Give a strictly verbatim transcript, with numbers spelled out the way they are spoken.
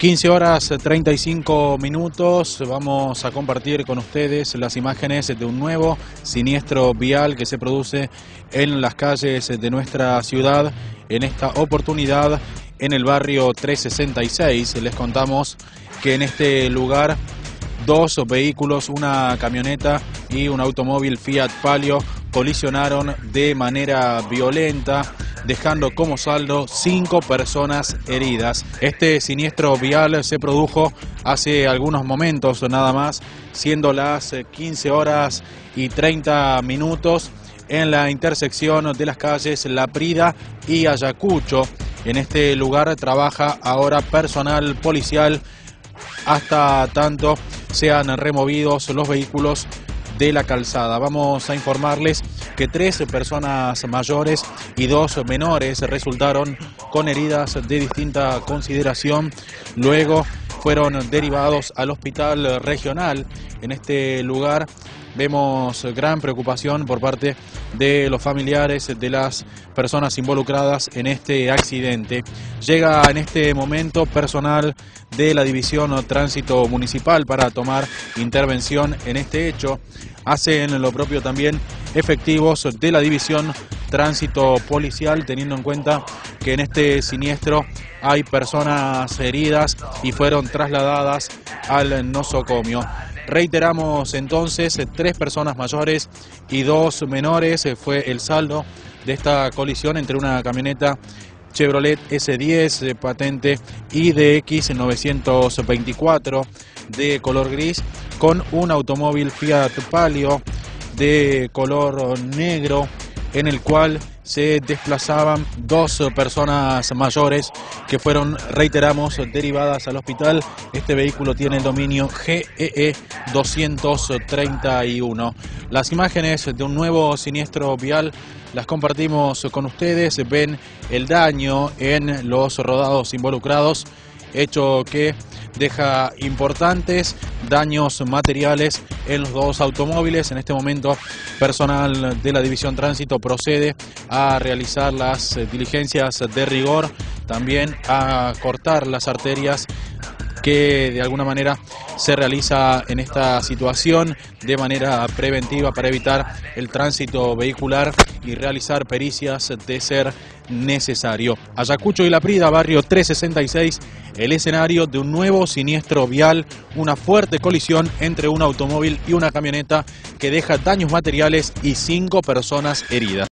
quince horas treinta y cinco minutos, vamos a compartir con ustedes las imágenes de un nuevo siniestro vial que se produce en las calles de nuestra ciudad, en esta oportunidad en el barrio trescientos sesenta y seis. Les contamos que en este lugar dos vehículos, una camioneta y un automóvil Fiat Palio, colisionaron de manera violenta, dejando como saldo cinco personas heridas. Este siniestro vial se produjo hace algunos momentos nada más, siendo las quince horas y treinta minutos en la intersección de las calles La Prida y Ayacucho. En este lugar trabaja ahora personal policial hasta tanto sean removidos los vehículos de la calzada. Vamos a informarles que tres personas mayores y dos menores resultaron con heridas de distinta consideración. Luego fueron derivados al hospital regional. En este lugar vemos gran preocupación por parte de los familiares de las personas involucradas en este accidente. Llega en este momento personal de la División Tránsito Municipal para tomar intervención en este hecho. Hacen lo propio también efectivos de la División Tránsito Policial, teniendo en cuenta que en este siniestro hay personas heridas y fueron trasladadas al nosocomio. Reiteramos entonces, tres personas mayores y dos menores fue el saldo de esta colisión entre una camioneta Chevrolet ese diez patente I D X novecientos veinticuatro de color gris con un automóvil Fiat Palio de color negro, en el cual se desplazaban dos personas mayores que fueron, reiteramos, derivadas al hospital. Este vehículo tiene el dominio G E E doscientos treinta y uno. Las imágenes de un nuevo siniestro vial las compartimos con ustedes. Ven el daño en los rodados involucrados, hecho que deja importantes daños materiales en los dos automóviles. En este momento, personal de la División Tránsito procede a realizar las diligencias de rigor, también a cortar las arterias que de alguna manera se realiza en esta situación de manera preventiva para evitar el tránsito vehicular y realizar pericias de ser necesario. Ayacucho y La Prida, barrio trescientos sesenta y seis, el escenario de un nuevo siniestro vial, una fuerte colisión entre un automóvil y una camioneta que deja daños materiales y cinco personas heridas.